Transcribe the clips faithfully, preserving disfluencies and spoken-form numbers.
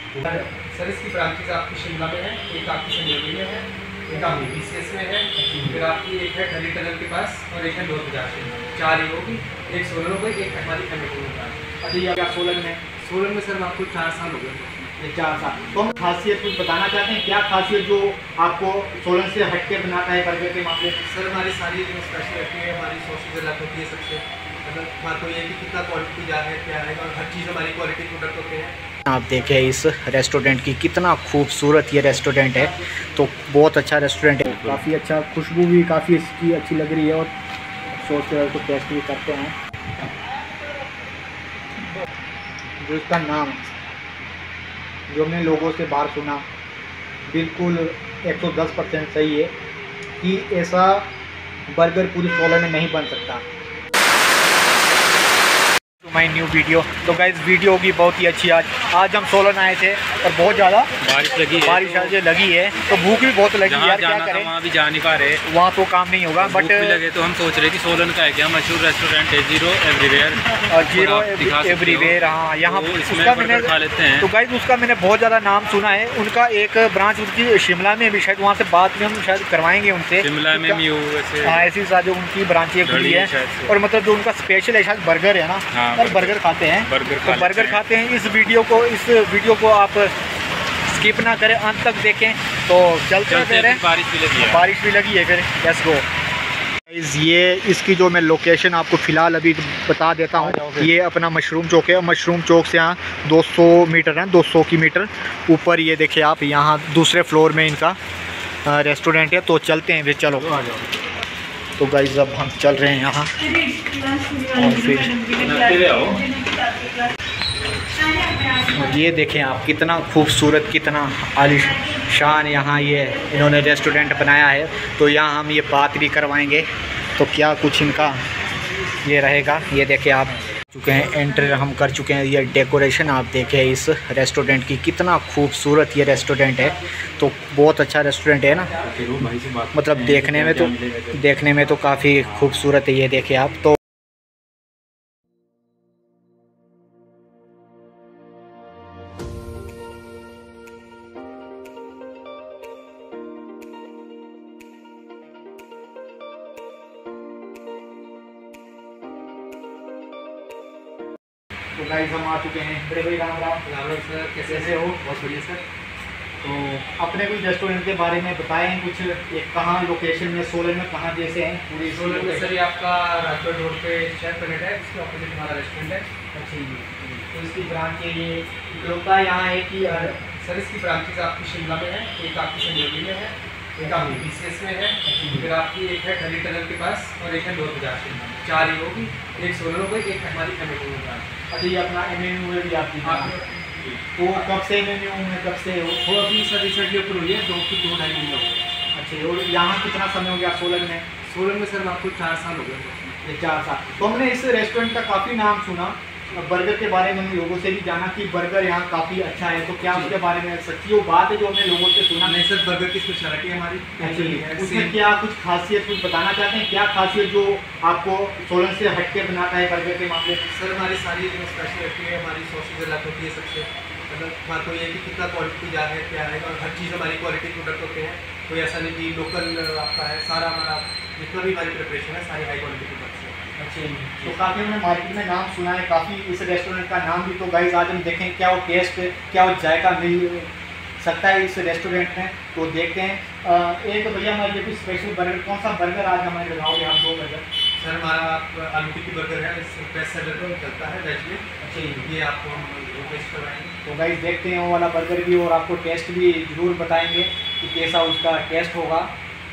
Sir इसकी branches आपकी शिमला में है, एक आपकी संजौली में है, एक आपकी बीसीएस में है, फिर आपकी एक है ढली टनल के पास और एक है दो बाजार में। चार ही होगी, एक सोलन हो गई, एक हमारी कमेटी में। अच्छा, ये क्या सोलन में? सोलन में सर आपको चार साल हो गए। ये चार साल। तो हम खासियत कुछ बताना चाहते हैं, क्या खासियत जो आपको सोलन से हटके बनाता है बर्गर के मामले में? सर हमारी सारी जो स्पेशलिटी है, हमारी सॉसेज अलग होती है सबसे। मतलब बात तो ये कि कितना क्वालिटी जा है, क्या है, और हर चीज़ हमारी क्वालिटी प्रोडक्ट होते हैं। आप देखें इस रेस्टोरेंट की कितना खूबसूरत ये रेस्टोरेंट है। तो बहुत अच्छा रेस्टोरेंट है, काफ़ी अच्छा, खुशबू भी काफ़ी इसकी अच्छी लग रही है और सॉस को टेस्ट भी करते हैं। जो इसका नाम जो हमने लोगों से बाहर सुना बिल्कुल एक सौ दस परसेंट सही है कि ऐसा बर्गर पूरी सोलन में नहीं बन सकता। My new video. तो गाइस वीडियो होगी बहुत ही अच्छी। आज आज हम सोलन आए थे और बहुत ज़्यादा बारिश लगी है, बारिश आज तो लगी है तो भूख भी बहुत लगी यार, क्या करें, वहाँ भी जा नहीं पा रहे, वहाँ तो काम नहीं होगा। बट लगे तो हम सोच रहे कि सोलन का है क्या मशहूर रेस्टोरेंट है, जीरो एवरीवेयर। जीरो एवरीवेयर, हाँ यहाँ उसका मैंने खा लेते हैं। तो गाइस उसका मैंने बहुत ज़्यादा नाम सुना है। उनका एक ब्रांच उनकी शिमला में भी, शायद वहाँ से बात में हम शायद करवाएंगे उनसे। शिमला में भी हाँ ऐसी साथ जो उनकी ब्रांचें खुली है और मतलब जो उनका स्पेशल है शायद बर्गर है ना, और बर्गर खाते हैं। बर्गर तो बर्गर खाते हैं। इस वीडियो को इस वीडियो को आप स्किप ना करें, अंत तक देखें। तो चलते हैं फिर, बारिश भी लगी है बारिश भी लगी है फिर लेट्स गो। ये इसकी जो मैं लोकेशन आपको फ़िलहाल अभी बता देता हूँ। ये अपना मशरूम चौक है। मशरूम चौक से यहाँ दो सौ मीटर है, दो सौ की मीटर ऊपर ये देखिए आप, यहाँ दूसरे फ्लोर में इनका रेस्टोरेंट है। तो चलते हैं फिर, चलो। तो गाइस अब हम चल रहे हैं यहाँ और फिर ये देखें आप कितना खूबसूरत, कितना आलीशान यहाँ ये इन्होंने रेस्टोरेंट बनाया है। तो यहाँ हम ये बात भी करवाएंगे तो क्या कुछ इनका ये रहेगा। ये देखें आप चुके हैं, एंटर हम कर चुके हैं। ये डेकोरेशन आप देखें इस रेस्टोरेंट की कितना खूबसूरत ये रेस्टोरेंट है। तो बहुत अच्छा रेस्टोरेंट है ना, मतलब देखने में तो देखने में तो काफ़ी खूबसूरत है। ये देखें आप। तो तो गाइस हम आ चुके हैं। बड़े भाई राम राम। राम राम सर, कैसे कैसे हो? बहुत बढ़िया सर। तो अपने कुछ रेस्टोरेंट के बारे में बताएं कुछ, एक कहाँ लोकेशन में, सोलन में कहाँ जैसे हैं पूरी सोलन में सर ये आपका राजगढ़ रोड पे शेयर प्लेनेट है, इसके ऑपोजिट हमारा रेस्टोरेंट है। अच्छी तो इसकी ब्रांच ये इकलौता यहाँ है कि सर इसकी ब्रांचेज आपकी शिमला में है, एक आपकी संजौली में है, एक आपकी बीसीएस में है, फिर आपकी एक है ढली टनल के पास और एक है दो बाजार में। चार ही होगी, एक सोलन हो गई, एक हमारी कमेटी में। अच्छा, ये अपना एम एन यू भी आपकी तो कब से एम एन यू में कब से हो? वो अभी सर रिसेंटली ओपन हुई है, दो की दो ढाई महीने हो गए। अच्छा, और यहाँ कितना समय हो गया सोलन में? सोलन में सर आपको चार साल हो गए। ये चार साल। तो हमने इस रेस्टोरेंट का काफ़ी नाम सुना, बर्गर के बारे में हम लोगों से भी जाना कि बर्गर यहाँ काफ़ी अच्छा है। तो क्या उसके बारे में सच्ची वो बात है जो हमने लोगों से सुना? नहीं सर, बर्गर की स्पेशलिटी हमारी एक्चुअली उसमें क्या कुछ खासियत कुछ बताना चाहते हैं, क्या खासियत जो आपको सोलन से हटके बनाता है बर्गर के मामले में? सर हमारी सारी जो स्पेशलिटी है, हमारी सॉसेज अलग होती है सबसे। मतलब बात तो ये कि कितना क्वालिटी जा है, क्या है, और हर चीज़ हमारी क्वालिटी प्रोडक्ट होते हैं। कोई ऐसा नहीं कि लोकल आपका है, सारा हमारा जितना भी हमारी प्रिपरेशन है सारी हाई क्वालिटी प्रोडक्ट्स है। अच्छा, तो काफ़ी हमने मार्केट में नाम सुना है काफ़ी इस रेस्टोरेंट का नाम भी। तो गाइस आज हम देखें क्या वो टेस्ट, क्या वो जायका मिल सकता है इस रेस्टोरेंट में। तो देखते हैं। आ, एक भैया हमारे लिए कुछ स्पेशल बर्गर, कौन सा बर्गर आज हमारे लगाओगे आप? दो बर्गर सर हमारा आलू टिक्की बर्गर है, बेस्ट सेलर पर चलता है वेज में। अच्छा, ये आपको हम टेस्ट करवाएंगे। तो गाइस देखते हैं वो वाला बर्गर भी और आपको टेस्ट भी ज़रूर बताएंगे कि कैसा उसका टेस्ट होगा।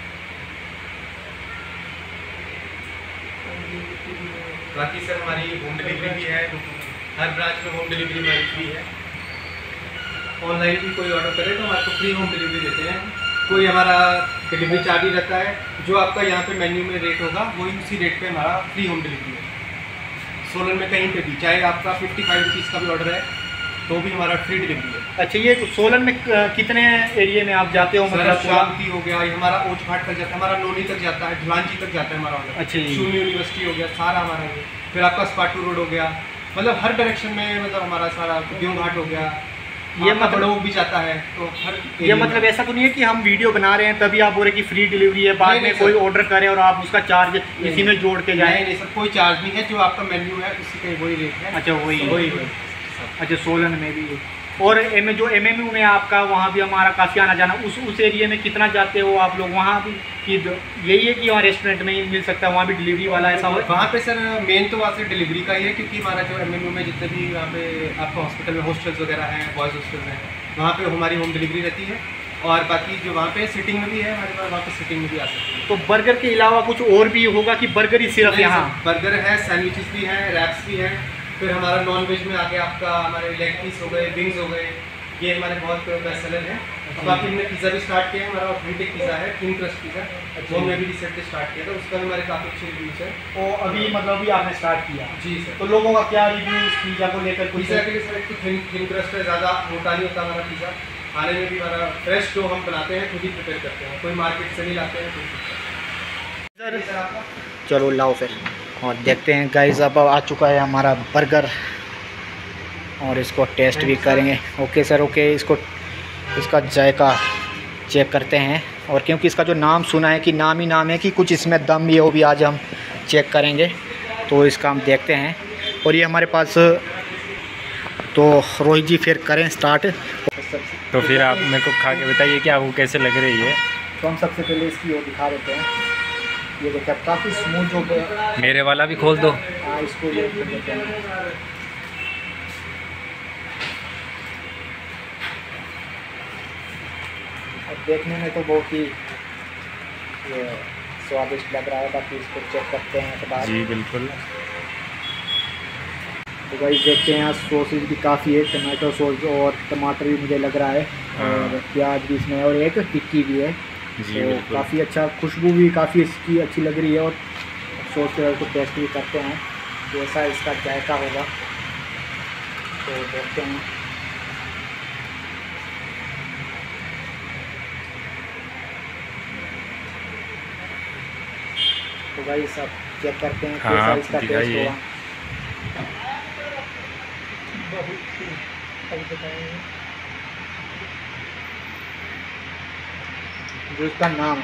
बाकी सर हमारी होम डिलीवरी भी है, हर ब्रांच में होम डिलीवरी हमारी फ्री है। ऑनलाइन भी कोई ऑर्डर करे तो हम आपको फ्री होम डिलीवरी देते हैं। कोई हमारा डिलीवरी चार्ज ही रहता है, जो आपका यहाँ पे मेन्यू में रेट होगा वही उसी रेट पे हमारा फ्री होम डिलीवरी है। सोलन में कहीं पे भी, चाहे आपका फिफ्टी फाइव रुपीज़ का भी ऑर्डर है तो भी हमारा फ्री डिलीवरी है। अच्छा, ये सोलन में कितने एरिया में आप जाते हो? मतलब शांति हो गया, ये हमारा ओच घाट तक जाता है, हमारा लोनी तक जाता है, ढलांजी तक जाता है हमारा ऑर्डर। अच्छा, शून्य यूनिवर्सिटी हो गया, सारा हमारा ये। फिर आपका स्पाटू रोड हो गया, मतलब हर डायरेक्शन में, मतलब हमारा सारा गेहूँ घाट हो गया, ये मतलब लोग भी जाता है तो हर ये मतलब ऐसा तो नहीं है कि हम वीडियो बना रहे हैं तभी आप बोल रहे कि फ्री डिलीवरी है, बाद में कोई ऑर्डर करे और आप उसका चार्ज इसी में जोड़ के जाए? नहीं सर, कोई चार्ज नहीं है, जो आपका मेन्यू है उसी का वही रेट है। अच्छा वही वही अच्छा सोलन में भी। और एम जो एम एम यू में आपका वहाँ भी हमारा काफ़ी आना जाना, उस उस एरिया में कितना जाते हो आप लोग वहाँ भी? कि यही है कि वहाँ रेस्टोरेंट में ही मिल सकता है, वहाँ भी डिलीवरी वाला ऐसा हो? वहाँ पे सर मेन तो वहाँ से डिलीवरी का ही है, क्योंकि हमारा जो एम एम यू में जितने भी यहाँ पे आपका हॉस्पिटल में हॉस्टल्स वगैरह हैं, बॉयज़ हॉस्टल्स हैं, वहाँ पे हमारी होम डिलीवरी रहती है। और बाकी जो वहाँ पे सिटिंग में भी है हमारे पास, वहाँ पे सिटिंग में भी आ सकती है। तो बर्गर के अलावा कुछ और भी होगा कि बर्गर ही सिर्फ यहाँ? बर्गर है, सैंडविचेस भी हैं, रैप्स भी हैं, फिर हमारा नॉन वेज में आके आपका हमारे लेग पीस हो गए, विंग्स हो गए, ये हमारे बहुत बेस्ट सेलर है। बाकी हमने पिज़्ज़ा भी स्टार्ट किया है, हमारा ऑथेंटिक पिज़्ज़ा है, थिन क्रस्ट पिज़्ज़ा, वो हमने भी रिसेंटली स्टार्ट किया था, उसका भी हमारे काफ़ी अच्छे रिव्यूज़ है। और अभी मतलब अभी आपने स्टार्ट किया? जी सर। तो लोगों का क्या रिव्यू उस पिज़्ज़ा को लेकर? पिज़्ज़ा के लिए सर एक तो थिन थिन क्रस्ट है, ज़्यादा मोटा नहीं होता हमारा पिज़्ज़ा, खाने में भी हमारा फ्रेश जो हम बनाते हैं खुद ही प्रिपेयर करते हैं, कोई मार्केट से नहीं लाते हैं सर। चलो लाओ फिर और देखते हैं गाइस। अब आ चुका है हमारा बर्गर और इसको टेस्ट भी करेंगे। Okay sir, okay. इसको इसका जायका चेक करते हैं, और क्योंकि इसका जो नाम सुना है कि नाम ही नाम है कि कुछ इसमें दम ये वो भी आज हम चेक करेंगे, तो इसका हम देखते हैं। और ये हमारे पास, तो रोहित जी फिर करें स्टार्ट। तो फिर आप मेरे को खा के बताइए कि आपको कैसे लग रही है। तो हम सबसे पहले इसकी वो दिखा देते हैं। ये देखिए काफ़ी स्मूथ जो, मेरे वाला भी खोल दो। हाँ इसको ये कर देते हैं। और देखने में तो बहुत ही ये स्वादिष्ट लग रहा है, बाकी इसको चेक करते हैं के बाद। जी बिल्कुल। तो भाई देखते हैं, यहाँ सॉसेज भी काफ़ी है, टमाटो सॉस और टमाटर भी मुझे लग रहा है, और प्याज भी इसमें, और एक टिक्की भी है। जी तो काफ़ी अच्छा, खुशबू भी काफ़ी इसकी अच्छी लग रही है। और सॉस के को टेस्ट भी करते हैं जैसा इसका जायका होगा, तो देखते हैं। तो भाई सब चेक करते हैं कैसा हाँ, इसका टेस्ट दिखाइए। होगा। जो इसका नाम,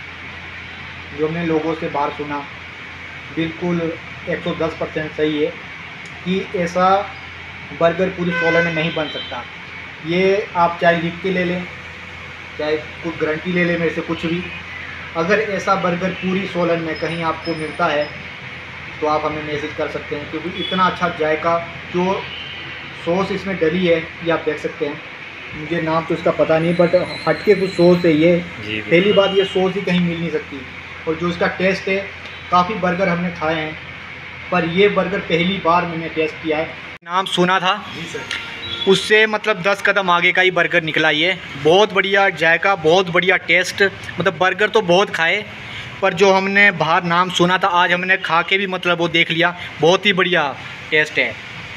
जो हमने लोगों से बाहर सुना, बिल्कुल एक सौ दस परसेंट सही है कि ऐसा बर्गर पूरी सोलन में नहीं बन सकता। ये आप चाहे लिख के ले लें, चाहे कुछ गारंटी ले लें मेरे से, कुछ भी, अगर ऐसा बर्गर पूरी सोलन में कहीं आपको मिलता है तो आप हमें मैसेज कर सकते हैं, क्योंकि इतना अच्छा जायका, जो सॉस इसमें डली है ये आप देख सकते हैं। मुझे नाम तो इसका पता नहीं, बट हटके कुछ सॉस है ये। पहली बात, ये सॉस ही कहीं मिल नहीं सकती। और जो इसका टेस्ट है, काफ़ी बर्गर हमने खाए हैं पर ये बर्गर पहली बार मैंने टेस्ट किया है। नाम सुना था जी सर, उससे मतलब दस कदम आगे का ही बर्गर निकला ये। बहुत बढ़िया जायका, बहुत बढ़िया टेस्ट। मतलब बर्गर तो बहुत खाए, पर जो हमने बाहर नाम सुना था, आज हमने खा के भी मतलब वो देख लिया, बहुत ही बढ़िया टेस्ट है।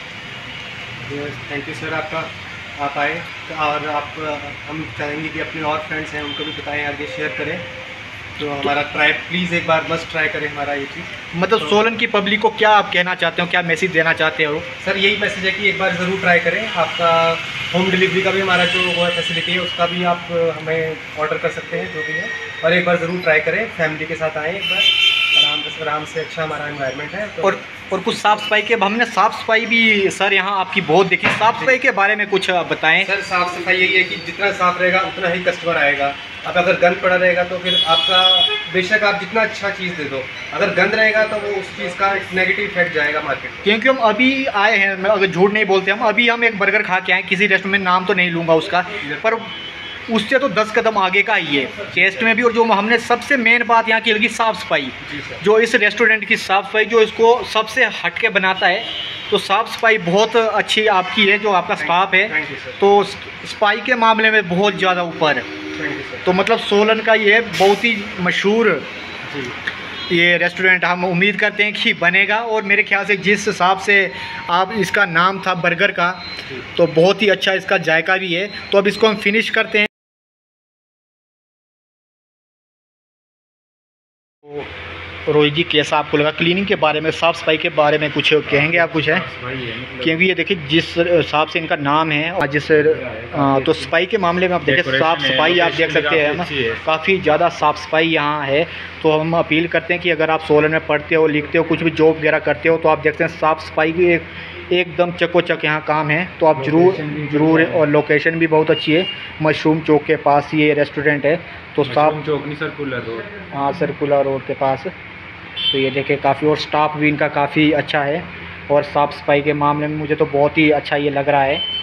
थैंक यू सर आपका, आप आए। और आप, हम चाहेंगे कि अपने और फ्रेंड्स हैं उनको भी बताएं, आगे शेयर करें। तो हमारा ट्राई प्लीज़ एक बार मस्ट ट्राई करें हमारा ये चीज़। मतलब तो सोलन की पब्लिक को क्या आप कहना चाहते हो, क्या मैसेज देना चाहते हो? सर यही मैसेज है कि एक बार ज़रूर ट्राई करें। आपका होम डिलीवरी का भी हमारा जो वो फैसिलिटी है, उसका भी आप हमें ऑर्डर कर सकते हैं, जो भी है। और एक बार ज़रूर ट्राई करें, फैमिली के साथ आएँ एक बार, आराम से आराम से। अच्छा हमारा एनवायरनमेंट है। तो और और कुछ साफ़ सफाई के, हमने साफ़ सफाई भी सर यहाँ आपकी बहुत देखी, साफ़ सफाई के बारे में कुछ बताएं। सर साफ़ सफाई यही है कि जितना साफ़ रहेगा उतना ही कस्टमर आएगा। अब अगर गंद पड़ा रहेगा तो फिर आपका, बेशक आप जितना अच्छा चीज़ दे दो, अगर गंद रहेगा तो वो उस चीज़ का नेगेटिव इफेक्ट जाएगा मार्केट में। क्योंकि हम अभी आए हैं, मैं अगर झूठ नहीं बोलते, हम अभी हम एक बर्गर खा के आए किसी रेस्टोरेंट में, नाम तो नहीं लूँगा उसका, पर उससे तो दस कदम आगे का ही है टेस्ट में भी। और जो हमने सबसे मेन बात यहाँ की लगी, साफ़ सफाई, जो इस रेस्टोरेंट की साफ़ सफाई जो इसको सबसे हट के बनाता है। तो साफ़ सफाई बहुत अच्छी आपकी है, जो आपका स्टाफ है, तो सफाई के मामले में बहुत ज़्यादा ऊपर है। तो मतलब सोलन का ये बहुत ही मशहूर ये रेस्टोरेंट हम उम्मीद करते हैं कि बनेगा। और मेरे ख्याल से जिस हिसाब से आप इसका नाम था बर्गर का, तो बहुत ही अच्छा इसका जायका भी है। तो अब इसको हम फिनिश करते हैं। तो रोहित जी कैसा आपको लगा क्लीनिंग के बारे में, साफ़ सफाई के बारे में कुछ कहेंगे आप कुछ है? क्योंकि ये देखिए जिस हिसाब से इनका नाम है और जिस आ, तो सफाई के मामले में आप देखें साफ़ सफाई आप देख सकते हैं ना, काफ़ी ज़्यादा साफ़ सफाई यहाँ है। तो हम अपील करते हैं कि अगर आप सोलन में पढ़ते हो, लिखते हो, कुछ भी जॉब वगैरह करते हो तो आप देखते हैं साफ़ सफाई की एक एकदम चकोचक यहाँ काम है। तो आप ज़रूर ज़रूर और लोकेशन भी बहुत अच्छी है, मशरूम चौक के पास ये रेस्टोरेंट है। तो साफ चौक नहीं, सर्कुलर रोड। हाँ, सर्कुलर रोड के पास। तो ये देखें काफ़ी, और स्टाफ भी इनका काफ़ी अच्छा है और साफ़ सफाई के मामले में मुझे तो बहुत ही अच्छा ये लग रहा है।